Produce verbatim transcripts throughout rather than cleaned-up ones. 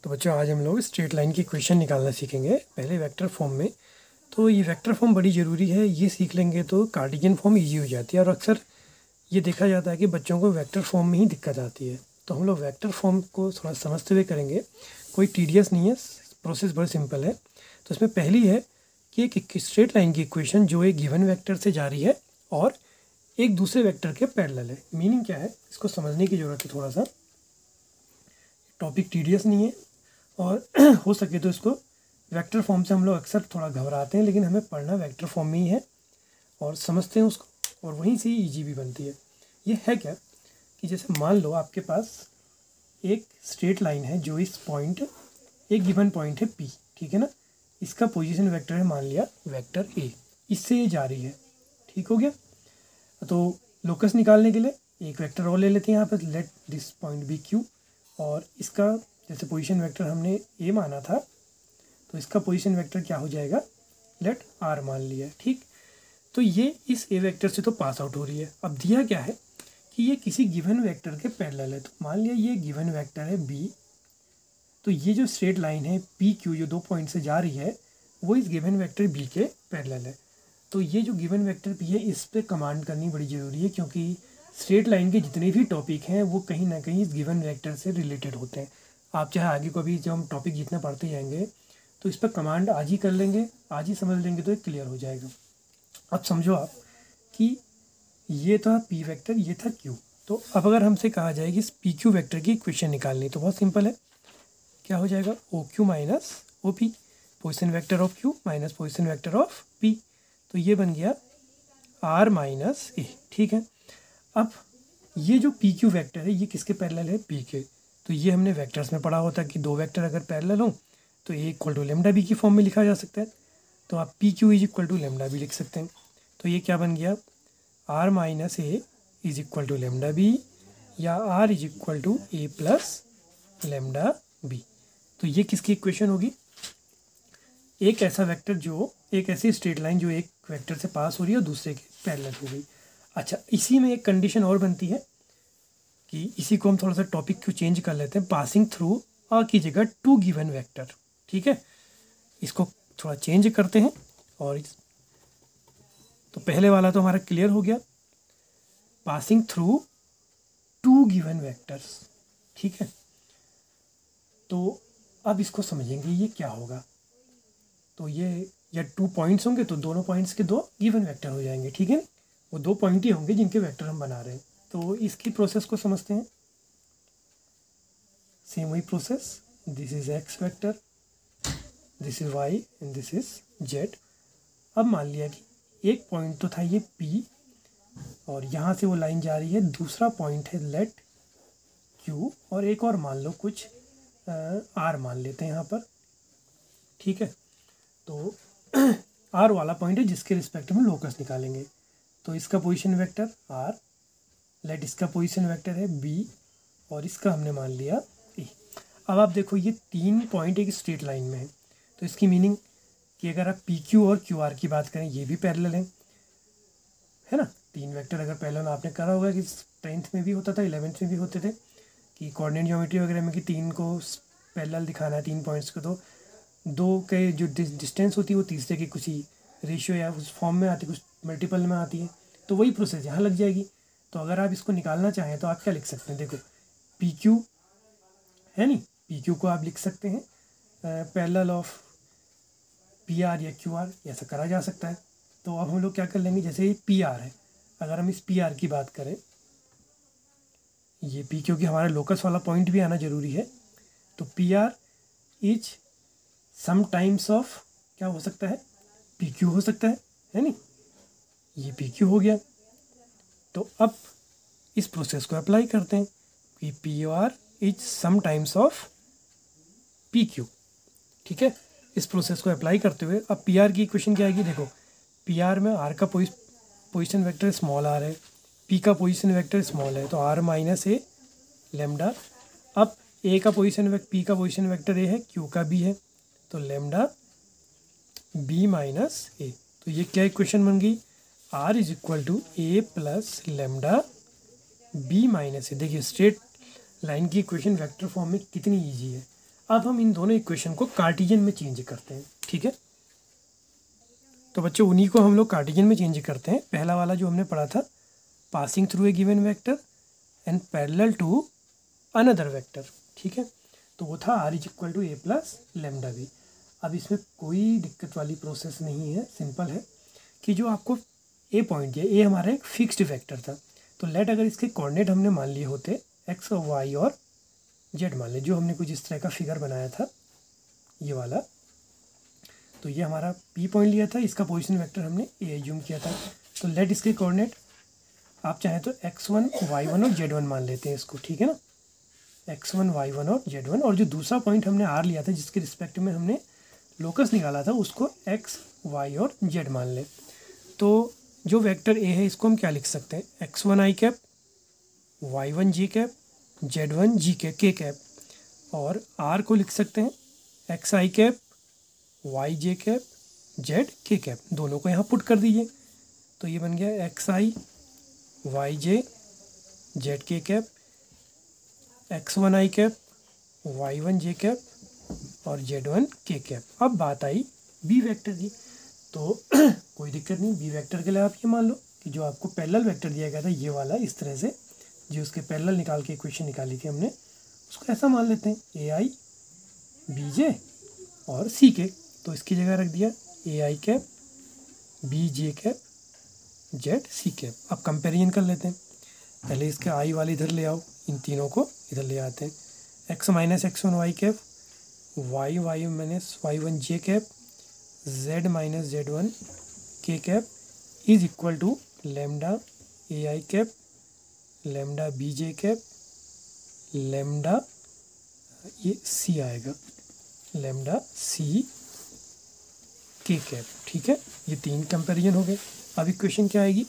तो बच्चों आज हम लोग स्ट्रेट लाइन की इक्वेशन निकालना सीखेंगे, पहले वेक्टर फॉर्म में। तो ये वेक्टर फॉर्म बड़ी ज़रूरी है, ये सीख लेंगे तो कार्टेशियन फॉर्म इजी हो जाती है। और अक्सर ये देखा जाता है कि बच्चों को वेक्टर फॉर्म में ही दिक्कत आती है। तो हम लोग वेक्टर फॉर्म को थोड़ा समझते हुए करेंगे, कोई टीडियस नहीं है, प्रोसेस बहुत सिंपल है। तो इसमें पहली है कि एक स्ट्रेट लाइन की इक्वेशन जो एक गिवन वेक्टर से जा रही है और एक दूसरे वेक्टर के पैरेलल है। मीनिंग क्या है इसको समझने की ज़रूरत है थोड़ा सा। टॉपिक टीडियस नहीं है और हो सके तो इसको वेक्टर फॉर्म से हम लोग अक्सर थोड़ा घबराते हैं, लेकिन हमें पढ़ना वेक्टर फॉर्म में ही है और समझते हैं उसको, और वहीं से ही ईजी भी बनती है। ये है क्या कि जैसे मान लो आपके पास एक स्ट्रेट लाइन है जो इस पॉइंट, एक गिवन पॉइंट है P, ठीक है ना। इसका पोजीशन वेक्टर है मान लिया वेक्टर A, इससे ये जा रही है, ठीक हो गया। तो लोकस निकालने के लिए एक वेक्टर और ले लेते हैं यहाँ पर, let this point B Q, और इसका जैसे पोजीशन वेक्टर हमने A माना था तो इसका पोजीशन वेक्टर क्या हो जाएगा, लेट R मान लिया, ठीक। तो ये इस A वेक्टर से तो पास आउट हो रही है। अब दिया क्या है कि ये किसी गिवन वेक्टर के पैरेलल है। तो मान लिया ये गिवन वेक्टर है B, तो ये जो स्ट्रेट लाइन है पी क्यू जो दो पॉइंट से जा रही है वो इस गिवन वेक्टर B के पैरेलल है। तो ये जो गिवन वेक्टर P है इस पर कमांड करनी बड़ी ज़रूरी है, क्योंकि स्ट्रेट लाइन के जितने भी टॉपिक हैं वो कहीं ना कहीं इस गिवन वेक्टर से रिलेटेड होते हैं। आप चाहे आगे को भी जब हम टॉपिक जितना पढ़ते जाएंगे तो इस पर कमांड आज ही कर लेंगे, आज ही समझ लेंगे तो ये क्लियर हो जाएगा। अब समझो आप कि ये था P वेक्टर, ये था Q। तो अब अगर हमसे कहा जाए कि इस पी क्यू वेक्टर की इक्वेशन निकालनी तो बहुत सिंपल है, क्या हो जाएगा, O Q minus O P, position vector of Q minus position vector of P। तो ये बन गया R माइनस ए, ठीक है। अब ये जो पी क्यू वेक्टर है ये किसके पैरेलल है, P के। तो ये हमने वेक्टर्स में पढ़ा होता है कि दो वेक्टर अगर पैरेलल हों तो A equal to lambda B की फॉर्म में लिखा जा सकता है। तो आप P Q is equal to lambda B लिख सकते हैं। तो ये क्या बन गया, R minus A is equal to lambda B, या R is equal to A plus lambda B. तो ये किसकी इक्वेशन होगी, एक ऐसा वेक्टर जो, एक ऐसी स्ट्रेट लाइन जो एक वेक्टर से पास हो रही है और दूसरे के पैरेलल हो गई। अच्छा, इसी में एक कंडीशन और बनती है कि इसी को हम थोड़ा सा टॉपिक को चेंज कर लेते हैं, पासिंग थ्रू अ की जगह टू गिवन वेक्टर, ठीक है। इसको थोड़ा चेंज करते हैं और इस, तो पहले वाला तो हमारा क्लियर हो गया, passing through two given vectors, ठीक है। तो अब इसको समझेंगे ये क्या होगा। तो ये या टू पॉइंट्स होंगे तो दोनों पॉइंट्स के दो गिवन वेक्टर हो जाएंगे, ठीक है। वो दो पॉइंट ही होंगे जिनके वेक्टर हम बना रहे हैं। तो इसकी प्रोसेस को समझते हैं, सेम वही process, this is X vector, this is Y and this is Z. अब मान लिया कि एक पॉइंट तो था ये P और यहाँ से वो लाइन जा रही है, दूसरा पॉइंट है लेट Q, और एक और मान लो कुछ R मान लेते हैं यहाँ पर, ठीक है। तो R वाला पॉइंट है जिसके रिस्पेक्ट में लोकस निकालेंगे। तो इसका पोजीशन वेक्टर R, लेट इसका पोजीशन वेक्टर है B, और इसका हमने मान लिया E। अब आप देखो ये तीन पॉइंट एक स्ट्रेट लाइन में है, तो इसकी मीनिंग कि अगर आप पी क्यू और क्यू आर की बात करें ये भी पैरेलल हैं, है ना। तीन वेक्टर अगर पैरेलल, आपने करा होगा कि टेंथ में भी होता था, इलेवेंथ में भी होते थे कि कोऑर्डिनेट ज्योमेट्री वगैरह में कि तीन को पैरेलल दिखाना है, तीन पॉइंट्स को, तो दो के जो डिस्टेंस होती है वो तीसरे की कुछ ही रेशियो या उस फॉर्म में आती है, कुछ मल्टीपल में आती है। तो वही प्रोसेस यहाँ लग जाएगी। तो अगर आप इसको निकालना चाहें तो आप क्या लिख सकते हैं, देखो पी क्यू है नहीं, पी क्यू को आप लिख सकते हैं पैरेलल ऑफ पी आर या क्यू आर, ऐसा करा जा सकता है। तो अब हम लोग क्या कर लेंगे, जैसे ये पी आर है, अगर हम इस पी आर की बात करें, ये पी क्यू की हमारा लोकस वाला पॉइंट भी आना जरूरी है। तो P R is some times of क्या हो सकता है, पी क्यू हो सकता है, है नहीं, ये पी क्यू हो गया। तो अब इस प्रोसेस को अप्लाई करते हैं कि P R is some times of P Q, ठीक है। इस प्रोसेस को अप्लाई करते हुए अब पी आर की इक्वेशन क्या आएगी, देखो पी आर में आर का पोजिशन वेक्टर स्मॉल आर है, पी का पोजिशन वेक्टर स्मॉल है, तो आर माइनस ए लेमडा। अब ए का पोजिशन वेक्टर, पी का पोजिशन वेक्टर ए है, क्यू का बी है, तो लेमडा बी माइनस ए। तो ये क्या इक्वेशन बन गई, R is equal to A plus lambda B minus A. देखिए स्ट्रेट लाइन की इक्वेशन वेक्टर फॉर्म में कितनी ईजी है। अब हम इन दोनों इक्वेशन को कार्टेशियन में चेंज करते हैं, ठीक है। तो बच्चों उन्हीं को हम लोग कार्टेशियन में चेंज करते हैं। पहला वाला जो हमने पढ़ा था, passing through a given vector and parallel to another vector, ठीक है। तो वो था R is equal to A plus lambda V. अब इसमें कोई दिक्कत वाली प्रोसेस नहीं है, सिंपल है कि जो आपको ए पॉइंट दिया, ए हमारा एक फिक्स्ड वेक्टर था, तो लेट अगर इसके कोऑर्डिनेट हमने मान लिए होते एक्स और वाई और जेड मान ले, जो हमने कुछ इस तरह का फिगर बनाया था ये वाला, तो ये हमारा पी पॉइंट लिया था, इसका पोजीशन वेक्टर हमने ए एज्यूम किया था। तो लेट इसके कोऑर्डिनेट आप चाहें तो एक्स वन वाई वन और जेड वन मान लेते हैं इसको, ठीक है ना, एक्स वन वाई वन और जेड वन। और जो दूसरा पॉइंट हमने आर लिया था जिसके रिस्पेक्ट में हमने लोकस निकाला था, उसको एक्स वाई और जेड मान ले। तो जो वेक्टर ए है इसको हम क्या लिख सकते हैं, X one I cap, Y one G cap, Z one जी के के कैप, और आर को लिख सकते हैं X I cap, Y J cap, Z K cap. दोनों को यहाँ पुट कर दीजिए, तो ये बन गया X I Y J Z K cap, X one I cap, Y one J cap और जेड वन के कैप। अब बात आई बी वेक्टर की, तो कोई दिक्कत नहीं, बी वेक्टर के लिए आप ये मान लो कि जो आपको पैरेलल वेक्टर दिया गया था ये वाला, इस तरह से जो उसके पैरेलल निकाल के इक्वेशन निकाली थी हमने, उसको ऐसा मान लेते हैं ए आई बी जे और सी के। तो इसकी जगह रख दिया A I cap, B J cap, Z C cap. अब कंपेरिजन कर लेते हैं, पहले इसके आई वाले इधर ले आओ, इन तीनों को इधर ले आते हैं, X minus X one Y cap, Y Y minus Y one J cap, Z minus Z one K cap is equal to lambda A I cap, lambda B J cap, lambda ये C आएगा, lambda सी के cap, ठीक है। ये तीन comparison हो गए। अब इक्वेशन क्या आएगी,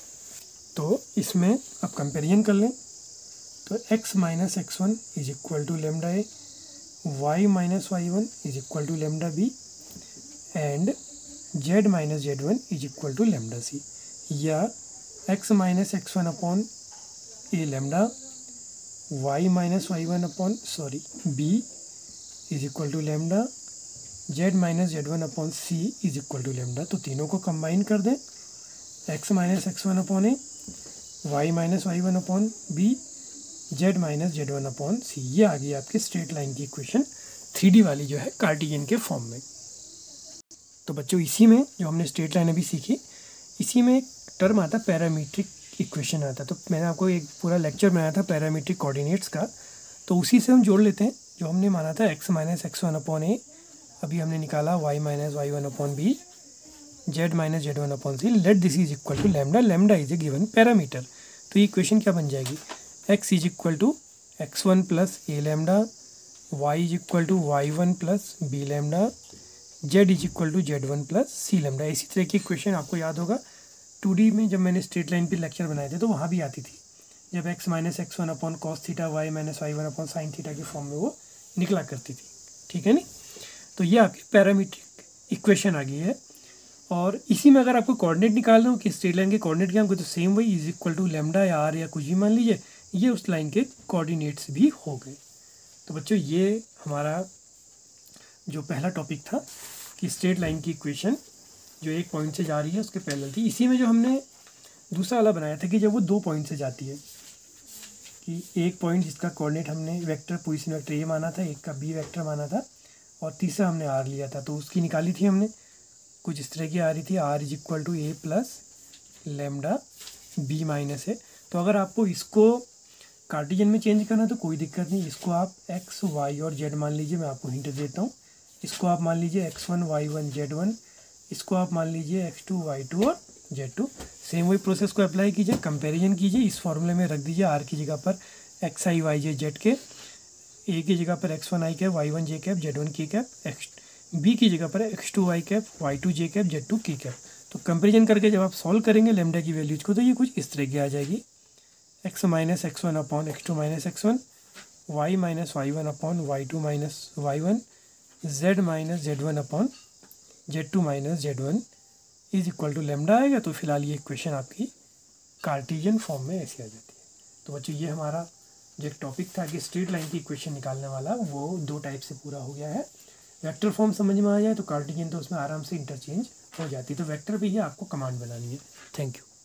तो इसमें अब कंपैरिजन कर लें, तो x minus X one is equal to lambda A, Y minus Y one is equal to lambda B and Z minus Z one is equal to lambda C, या x minus X one upon A lambda, Y minus Y one upon sorry B is equal to lambda, Z minus Z one upon C is equal to lambda. तो तीनों को combine कर दें, x minus X one upon A, Y minus Y one upon B, Z minus Z one upon C. ये आ गई आपकी straight line की इक्वेशन थ्री डी वाली जो है कार्टेशियन के फॉर्म में। तो बच्चों इसी में जो हमने स्ट्रेट लाइन अभी सीखी, इसी में एक टर्म आता पैरामीट्रिक इक्वेशन आता। तो मैंने आपको एक पूरा लेक्चर बनाया था पैरामीट्रिक कोऑर्डिनेट्स का, तो उसी से हम जोड़ लेते हैं। जो हमने माना था X minus X one upon A, अभी हमने निकाला Y minus Y one upon B, Z minus Z one upon C, let this is equal to lambda, lambda is a given parameter. तो ये इक्वेशन क्या बन जाएगी, X is equal to X one plus A lambda, Y is equal to Y one plus B lambda, Z is equal to Z one plus C lambda. इसी तरह की equation आपको याद होगा टू डी में जब मैंने स्ट्रेट लाइन पे लेक्चर बनाए थे तो वहाँ भी आती थी, जब X minus X one upon cos theta, Y minus Y one upon sine theta के फॉर्म में वो निकला करती थी, ठीक है नी। तो ये आपकी पैरामीट्रिक इक्वेशन आ गई है। और इसी में अगर आपको कोऑर्डिनेट निकालना हो कि स्ट्रेट लाइन के कोऑर्डिनेट क्या होंगे, तो सेम वही इज इक्वल टू लेमडा या आर या कुछ भी मान लीजिए, ये उस लाइन के कोऑर्डिनेट्स भी हो गए। तो बच्चों ये हमारा जो पहला टॉपिक था कि स्ट्रेट लाइन की इक्वेशन जो एक पॉइंट से जा रही है उसके पैरेलल थी। इसी में जो हमने दूसरा वाला बनाया था कि जब वो दो पॉइंट से जाती है, कि एक पॉइंट जिसका कोऑर्डिनेट हमने वेक्टर पोजीशन वेक्टर ए माना था, एक का बी वेक्टर माना था, और तीसरा हमने आर लिया था, तो उसकी निकाली थी हमने, कुछ इस तरह की आ रही थी, R is equal to A plus lambda B minus A. तो अगर आपको इसको कार्टेशियन में चेंज करना है तो कोई दिक्कत नहीं, इसको आप एक्स वाई और जेड मान लीजिए, मैं आपको हिंट देता हूँ। इसको आप मान लीजिए X one Y one Z one, इसको आप मान लीजिए एक्स टू वाई टू और जेड टू। सेम वही प्रोसेस को अप्लाई कीजिए, कंपैरिजन कीजिए, इस फॉर्मूले में रख दीजिए आर की जगह पर X I Y J Z K, A की जगह पर X one I cap, Y one J cap, Z one K cap, X B की जगह पर X two Y cap, Y two J cap, Z two K cap. तो comparison करके जब आप सॉल्व करेंगे लेमडा की वैल्यूज को, तो ये कुछ इस तरह की आ जाएगी, X minus X one upon X two minus X one, Y minus Y one upon Y two minus Y one, Z minus Z one upon Z two minus Z one is equal to lambda आएगा। तो फिलहाल ये equation आपकी Cartesian form में ऐसी आ जाती है। तो बच्चों ये हमारा जो एक टॉपिक था कि स्ट्रेट लाइन की इक्वेशन निकालने वाला, वो दो टाइप से पूरा हो गया है। वेक्टर फॉर्म समझ में आ जाए तो कार्टेशियन तो उसमें आराम से इंटरचेंज हो जाती है। तो वेक्टर पे ही आपको कमांड बनानी है। Thank you.